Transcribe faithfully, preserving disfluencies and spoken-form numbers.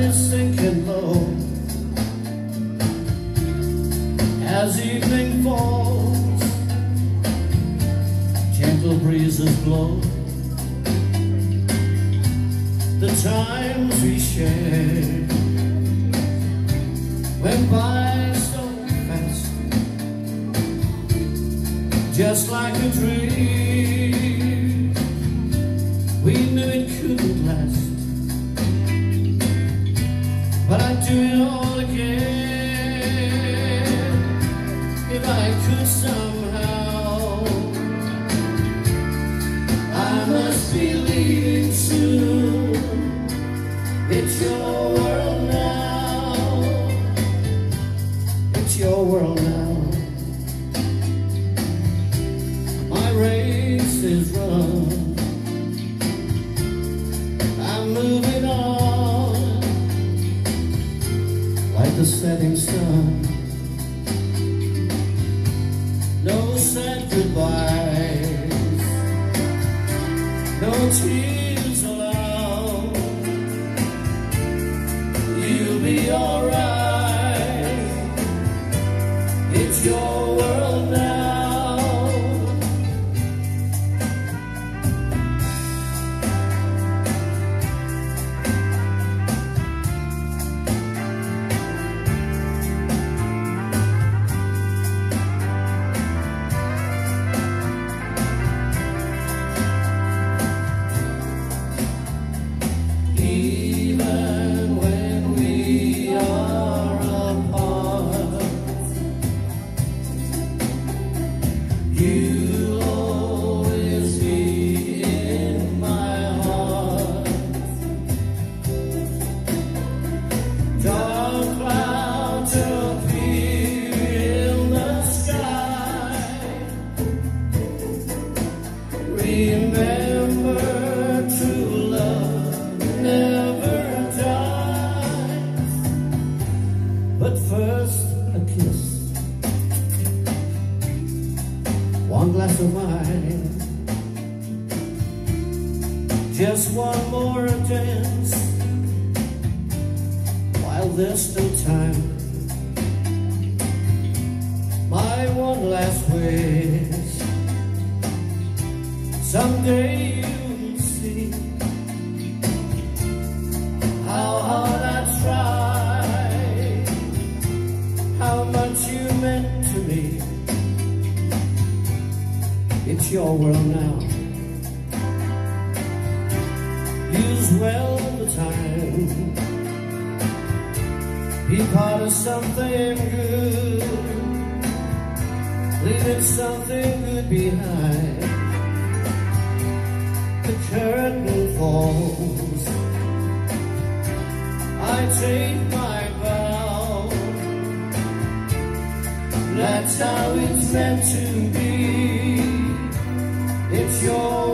is sinking low as evening falls, gentle breezes blow. The times we shared went by so fast, just like a dream. We knew it couldn't last, but I'd do it all again if I could somehow. I must be leaving soon. It's your world now. It's your world now. My race is run. I'm moving on like the setting sun. No sad goodbyes, no tears allowed. You'll be alright. It's your world now. You'll always be in my heart. Dark clouds appear in the sky. Remember, true love never dies. But first, a kiss, one glass of wine, just one more dance while there's still time. My one last wish, someday you'll see how hard I tried, how much you meant to me. It's your world now. Use well the time. Be part of something good, leaving something good behind. The curtain falls, I take my bow. That's how it's meant to be. It's your